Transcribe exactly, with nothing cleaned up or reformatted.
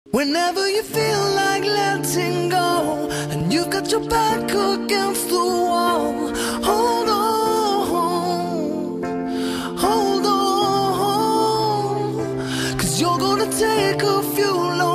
Whenever you feel like letting go and you've got your back against the wall, hold on, hold on, 'cause you're gonna take a few long